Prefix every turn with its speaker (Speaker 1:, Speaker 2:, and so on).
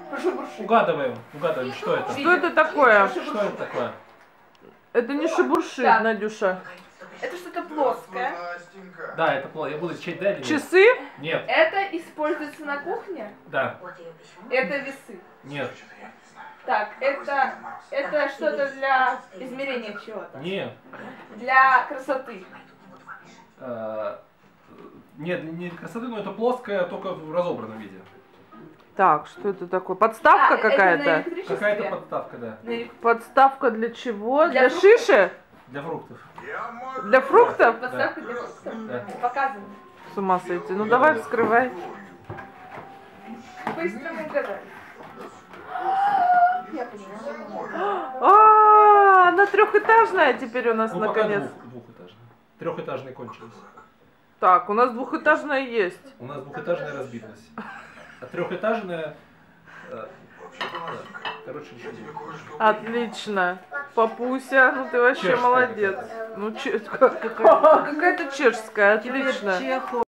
Speaker 1: Угадываем, что это.
Speaker 2: Что это такое?
Speaker 1: Что это такое?
Speaker 2: Это не шебуршит,
Speaker 3: Да.
Speaker 2: Надюша.
Speaker 3: Это что-то плоское.
Speaker 1: Да, это плохо. Я буду читать, да или нет?
Speaker 2: Часы?
Speaker 1: Нет.
Speaker 3: Это используется на кухне?
Speaker 1: Да.
Speaker 3: Это весы.
Speaker 1: Нет.
Speaker 3: Так, это что-то для измерения чего-то?
Speaker 1: Нет.
Speaker 3: Для красоты?
Speaker 1: Нет, не красоты, но это плоское, только в разобранном виде.
Speaker 2: Так, что это такое? Подставка
Speaker 3: Это на
Speaker 2: какая-то?
Speaker 3: электричестве?
Speaker 1: Какая-то подставка, да.
Speaker 2: Подставка для чего?
Speaker 3: Для
Speaker 2: Для шиши?
Speaker 1: Для фруктов.
Speaker 2: Для фруктов?
Speaker 3: Подставка для фруктов?
Speaker 1: Да.
Speaker 3: Показывай.
Speaker 2: С ума сойти. Ну давай вскрывай.
Speaker 3: Быстро мы угадали. Я поняла.
Speaker 2: А, она трехэтажная теперь у нас
Speaker 1: Ну, пока
Speaker 2: наконец.
Speaker 1: двухэтажная. Трехэтажные кончились.
Speaker 2: Так, у нас двухэтажная есть.
Speaker 1: У нас двухэтажная разбилась. А трехэтажная... Короче, ничего не будет.
Speaker 2: Отлично. Папуся, ну ты вообще
Speaker 1: Чешская
Speaker 2: молодец. Ну, какая-то чешская, отлично.